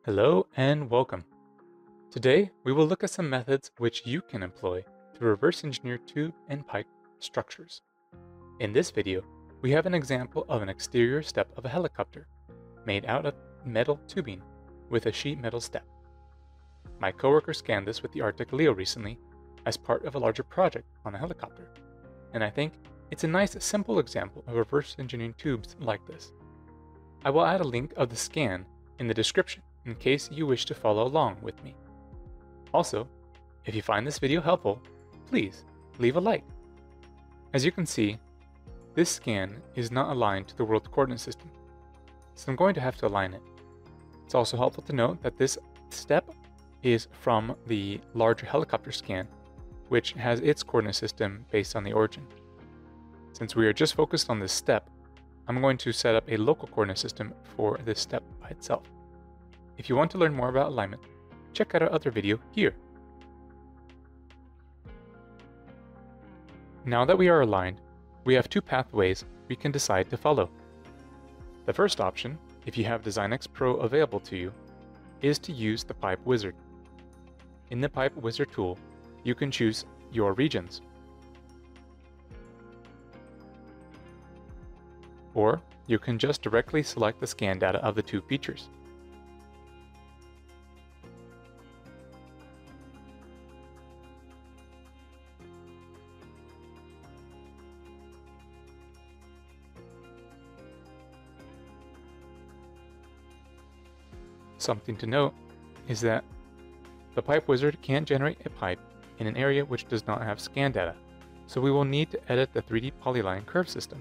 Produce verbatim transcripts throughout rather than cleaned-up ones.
Hello and welcome. Today we will look at some methods which you can employ to reverse engineer tube and pipe structures. In this video, we have an example of an exterior step of a helicopter made out of metal tubing with a sheet metal step. My coworker scanned this with the Arctic Leo recently as part of a larger project on a helicopter, and I think it's a nice simple example of reverse engineering tubes like this. I will add a link of the scan in the description in case you wish to follow along with me. Also, if you find this video helpful, please leave a like. As you can see, this scan is not aligned to the world coordinate system, so I'm going to have to align it. It's also helpful to note that this step is from the larger helicopter scan, which has its coordinate system based on the origin. Since we are just focused on this step, I'm going to set up a local coordinate system for this step by itself. If you want to learn more about alignment, check out our other video here. Now that we are aligned, we have two pathways we can decide to follow. The first option, if you have Design X Pro available to you, is to use the Pipe Wizard. In the Pipe Wizard tool, you can choose your regions. Or you can just directly select the scan data of the two features. Something to note is that the Pipe Wizard can't generate a pipe in an area which does not have scan data, so we will need to edit the three D polyline curve system.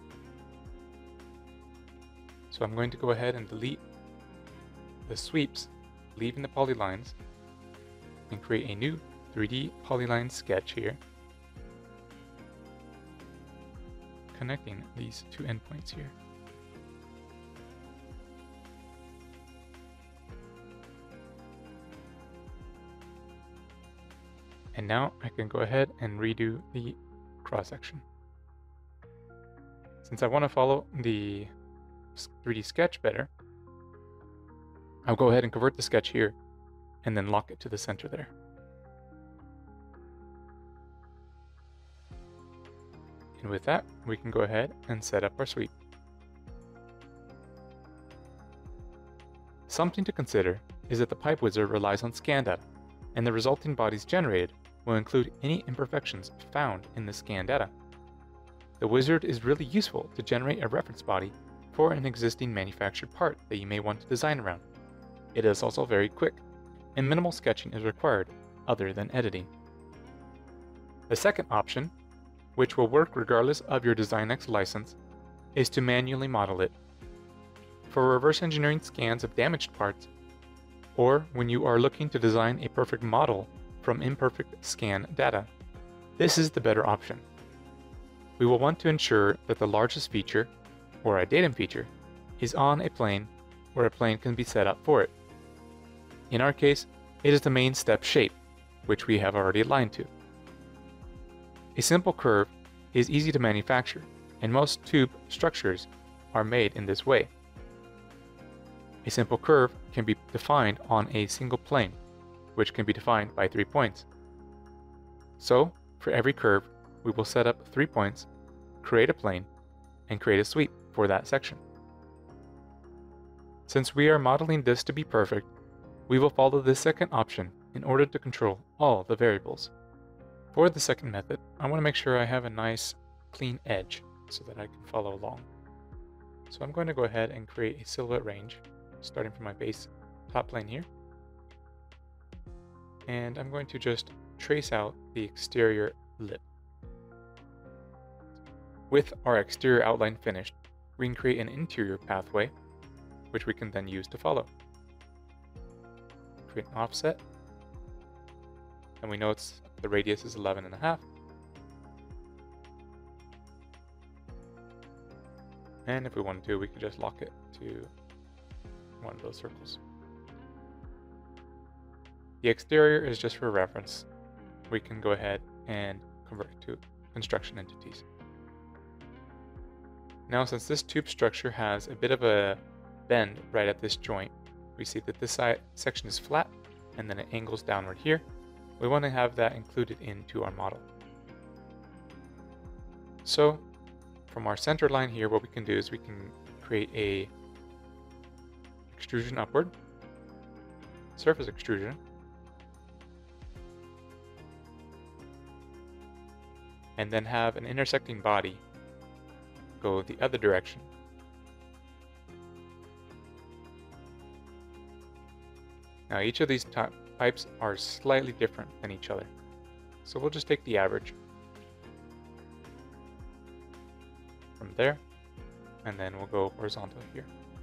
So I'm going to go ahead and delete the sweeps, leaving the polylines, and create a new three D polyline sketch here, connecting these two endpoints here. And now I can go ahead and redo the cross section. Since I want to follow the three D sketch better, I'll go ahead and convert the sketch here and then lock it to the center there. And with that, we can go ahead and set up our sweep. Something to consider is that the Pipe Wizard relies on scan data, and the resulting bodies generated will include any imperfections found in the scan data. The wizard is really useful to generate a reference body for an existing manufactured part that you may want to design around. It is also very quick, and minimal sketching is required other than editing. The second option, which will work regardless of your Design X license, is to manually model it. For reverse engineering scans of damaged parts, or when you are looking to design a perfect model from imperfect scan data, this is the better option. We will want to ensure that the largest feature, or a datum feature, is on a plane where a plane can be set up for it. In our case, it is the main step shape, which we have already aligned to. A simple curve is easy to manufacture, and most tube structures are made in this way. A simple curve can be defined on a single plane, which can be defined by three points. So, for every curve, we will set up three points, create a plane, and create a sweep for that section. Since we are modeling this to be perfect, we will follow this second option in order to control all the variables. For the second method, I want to make sure I have a nice clean edge so that I can follow along. So I'm going to go ahead and create a silhouette range, starting from my base top plane here. And I'm going to just trace out the exterior lip. With our exterior outline finished, we can create an interior pathway, which we can then use to follow. Create an offset, and we know it's the radius is eleven and a half. And if we want to, we could just lock it to one of those circles. The exterior is just for reference. We can go ahead and convert it to construction entities. Now, since this tube structure has a bit of a bend right at this joint, we see that this side section is flat and then it angles downward here. We want to have that included into our model. So from our center line here, what we can do is we can create a extrusion upward, surface extrusion, and then have an intersecting body go the other direction. Now each of these pipes are slightly different than each other, so we'll just take the average from there, and then we'll go horizontal here.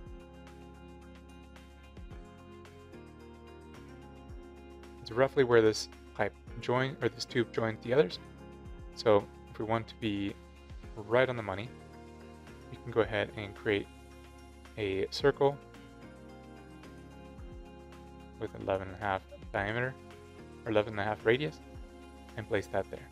It's roughly where this pipe join or this tube joins the others. So if we want to be right on the money, we can go ahead and create a circle with eleven and a half diameter or eleven and a half radius and place that there.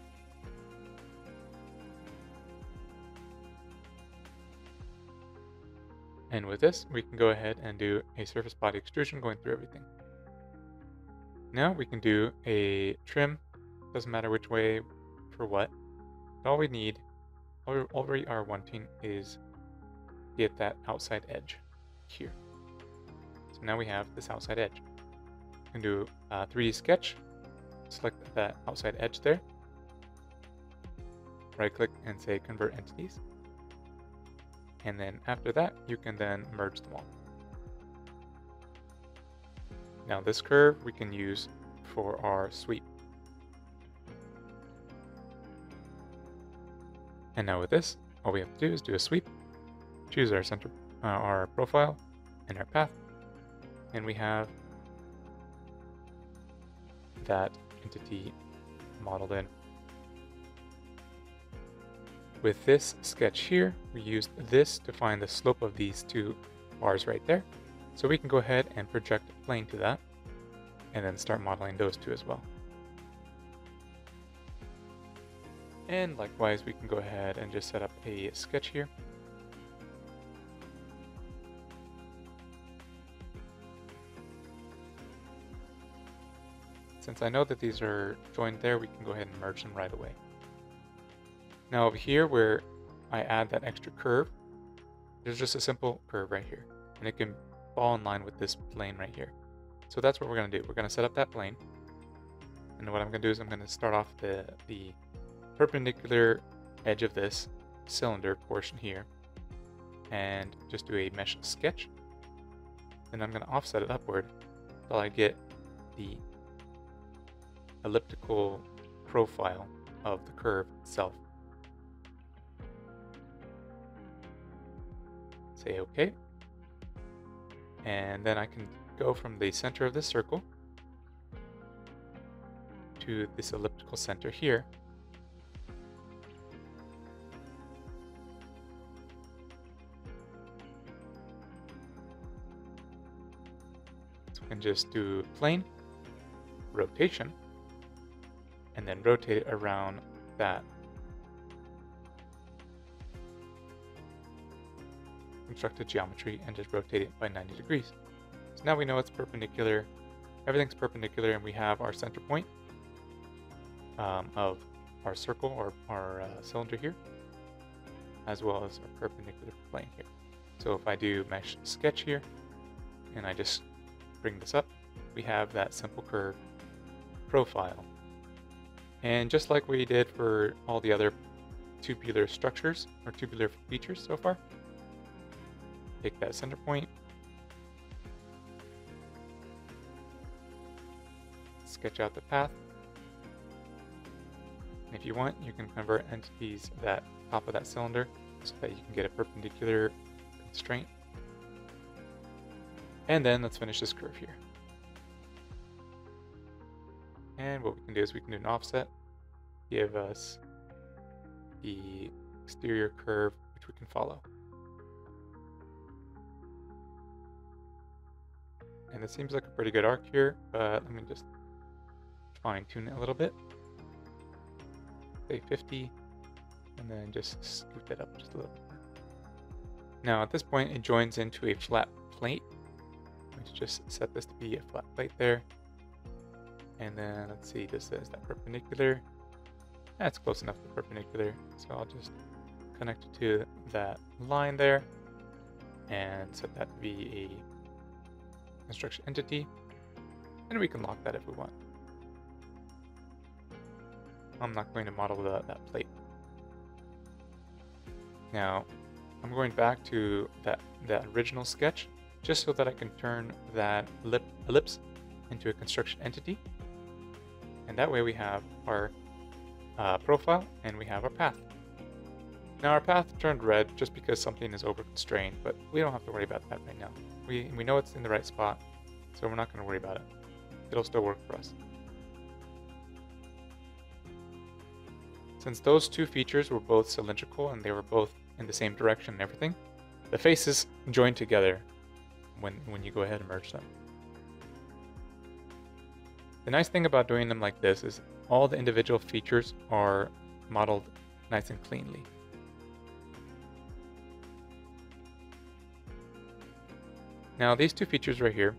And with this, we can go ahead and do a surface body extrusion going through everything. Now we can do a trim, doesn't matter which way for what. All we need, all, all we are wanting is get that outside edge here. So now we have this outside edge. We can do a three D sketch, select that outside edge there, right click and say convert entities. And then after that, you can then merge them all. Now this curve we can use for our sweep. And now with this, all we have to do is do a sweep, choose our center, uh, our profile, and our path, and we have that entity modeled in. With this sketch here, we used this to find the slope of these two bars right there. So we can go ahead and project a plane to that, and then start modeling those two as well. And likewise, we can go ahead and just set up a sketch here. Since I know that these are joined there, we can go ahead and merge them right away. Now over here where I add that extra curve, there's just a simple curve right here, and it can fall in line with this plane right here. So that's what we're going to do. We're going to set up that plane, and what I'm going to do is I'm going to start off the, the perpendicular edge of this cylinder portion here, and just do a mesh sketch. Then I'm going to offset it upward until I get the elliptical profile of the curve itself. Say OK, and then I can go from the center of this circle to this elliptical center here. So we can just do plane, rotation, and then rotate it around that constructed geometry and just rotate it by ninety degrees. So now we know it's perpendicular, everything's perpendicular, and we have our center point um, of our circle or our uh, cylinder here, as well as our perpendicular plane here. So if I do mesh sketch here, and I just bring this up, we have that simple curve profile. And just like we did for all the other tubular structures or tubular features so far, take that center point, sketch out the path, and if you want, you can convert entities that top of that cylinder so that you can get a perpendicular constraint. And then let's finish this curve here. And what we can do is we can do an offset, give us the exterior curve which we can follow. And it seems like a pretty good arc here, but let me just fine tune it a little bit. Say fifty, and then just scoot that up just a little bit more. Now at this point it joins into a flat plate, Let's just set this to be a flat plate there. And then let's see, this is that perpendicular. That's close enough to perpendicular. So I'll just connect it to that line there and set that to be a construction entity. And we can lock that if we want. I'm not going to model the, that plate. Now, I'm going back to that, that original sketch just so that I can turn that lip, ellipse into a construction entity. And that way we have our uh, profile and we have our path. Now our path turned red just because something is over constrained, but we don't have to worry about that right now. We, we know it's in the right spot, so we're not going to worry about it. It'll still work for us. Since those two features were both cylindrical and they were both in the same direction and everything, the faces join together when, when you go ahead and merge them. The nice thing about doing them like this is all the individual features are modeled nice and cleanly. Now these two features right here,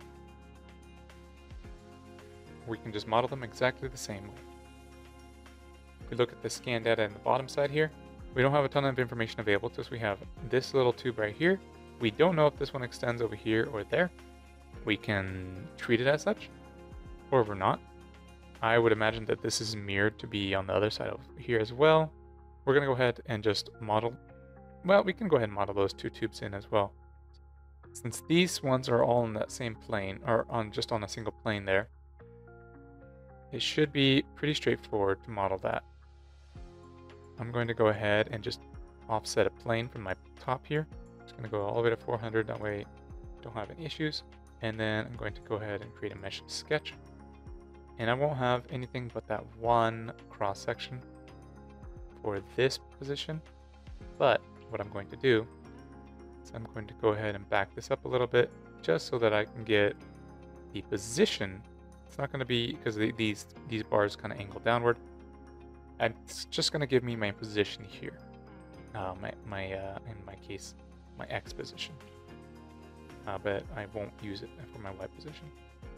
we can just model them exactly the same way. If we look at the scan data in the bottom side here, we don't have a ton of information available to us. We have this little tube right here. We don't know if this one extends over here or there. We can treat it as such, or if we're not. I would imagine that this is mirrored to be on the other side of here as well. We're going to go ahead and just model. Well, we can go ahead and model those two tubes in as well. Since these ones are all on that same plane, or on just on a single plane there, it should be pretty straightforward to model that. I'm going to go ahead and just offset a plane from my top here. It's going to go all the way to four hundred, that way I don't have any issues. And then I'm going to go ahead and create a mesh sketch. And I won't have anything but that one cross section for this position. But what I'm going to do is I'm going to go ahead and back this up a little bit just so that I can get the position. It's not going to be, because these, these bars kind of angle downward. And it's just going to give me my position here. Uh, my, my uh, in my case, my X position. Uh, but I won't use it for my Y position.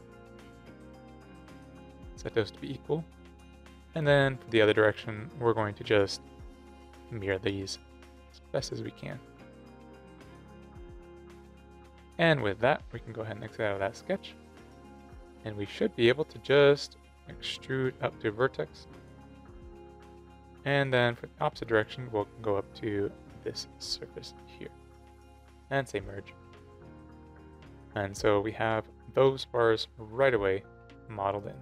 Set those to be equal. And then for the other direction, we're going to just mirror these as best as we can. And with that, we can go ahead and exit out of that sketch. And we should be able to just extrude up to vertex. And then for the opposite direction, we'll go up to this surface here. And say merge. And so we have those bars right away modeled in.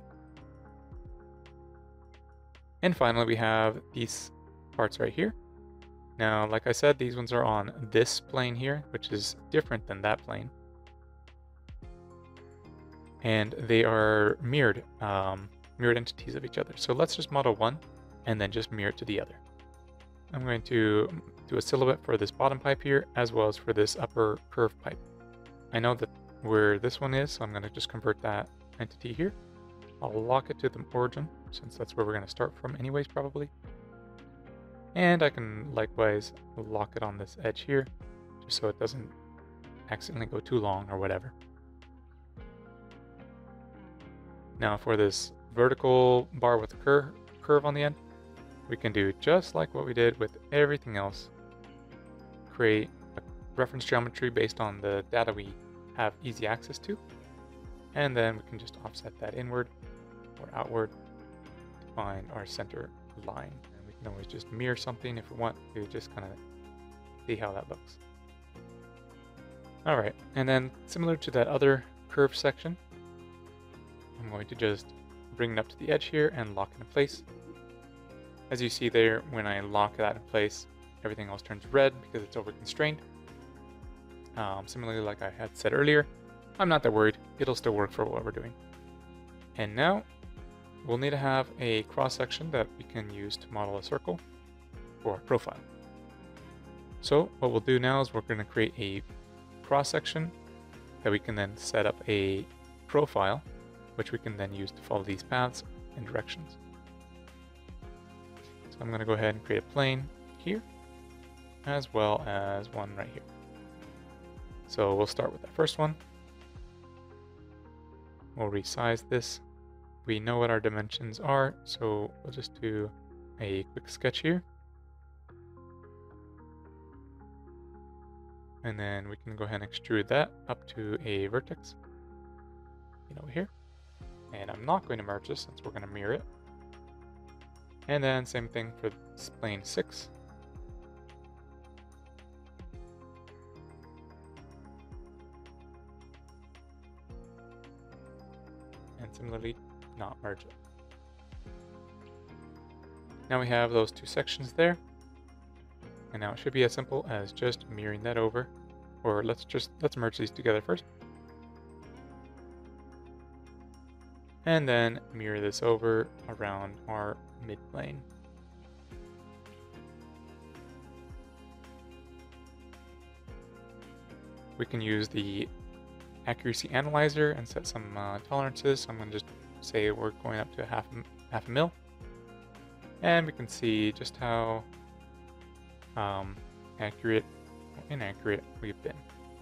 And finally, we have these parts right here. Now, like I said, these ones are on this plane here, which is different than that plane. And they are mirrored, um, mirrored entities of each other. So let's just model one and then just mirror it to the other. I'm going to do a silhouette for this bottom pipe here, as well as for this upper curved pipe. I know that where this one is, so I'm going to just convert that entity here. I'll lock it to the origin, since that's where we're going to start from anyways, probably. And I can likewise lock it on this edge here, just so it doesn't accidentally go too long or whatever. Now for this vertical bar with a cur curve on the end, we can do just like what we did with everything else. Create a reference geometry based on the data we have easy access to. And then we can just offset that inward or outward to find our center line. And we can always just mirror something if we want to just kind of see how that looks. All right, and then similar to that other curved section, I'm going to just bring it up to the edge here and lock it in place. As you see there, when I lock that in place, everything else turns red because it's over constrained. Um, similarly, like I had said earlier, I'm not that worried. It'll still work for what we're doing. And now we'll need to have a cross section that we can use to model a circle for our profile. So what we'll do now is we're going to create a cross section that we can then set up a profile, which we can then use to follow these paths and directions. So I'm going to go ahead and create a plane here, as well as one right here. So we'll start with that first one. we'll resize this. We know what our dimensions are, so we'll just do a quick sketch here. And then we can go ahead and extrude that up to a vertex, you know, here. And I'm not going to merge this since we're going to mirror it. And then same thing for plane six. And similarly, not merge it. Now we have those two sections there. And now it should be as simple as just mirroring that over. Or let's just, let's merge these together first. And then mirror this over around our midplane. We can use the accuracy analyzer and set some uh, tolerances. So I'm going to just say we're going up to half a, half a mil. And we can see just how um, accurate or inaccurate we've been.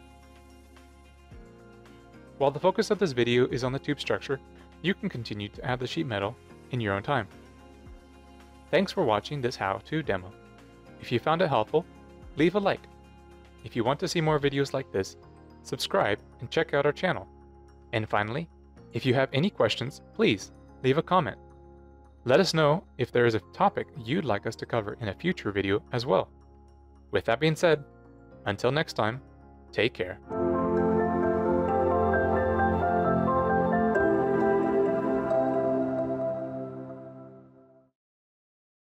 While the focus of this video is on the tube structure, you can continue to add the sheet metal in your own time. Thanks for watching this how-to demo. If you found it helpful, leave a like. If you want to see more videos like this, subscribe and check out our channel. And finally, if you have any questions, please leave a comment. Let us know if there is a topic you'd like us to cover in a future video as well. With that being said, until next time, take care.